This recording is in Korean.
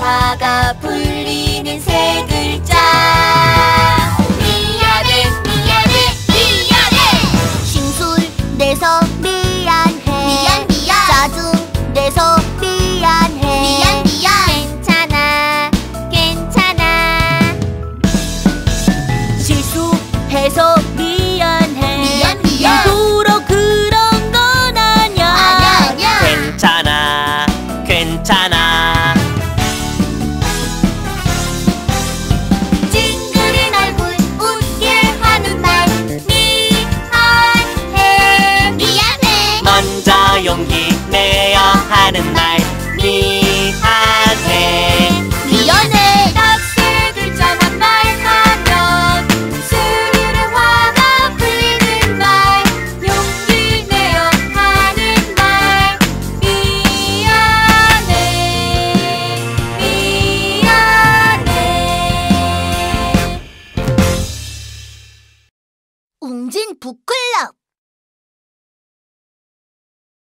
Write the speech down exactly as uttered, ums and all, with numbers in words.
화가 풀리는 세 글자. 미안해 미안해 미안해. 심술내서 미안해. 미안 미안. 짜증내서 미안해. 미안 미안. 괜찮아 괜찮아. 실수해서 미안해. 미안 미안. 일부러 그런 건 아냐. 아냐 아냐. 괜찮아 괜찮아. 찡그린 얼굴 웃게 하는 말. 미안해 미안해. 먼저 용기 내어 하는 말. 미안해 미안해. 딱 세 글자만 말하면 스르르 화가 풀리는 말. 용기 내어 하는 말. 미안해 미안해. 웅진 북클럽.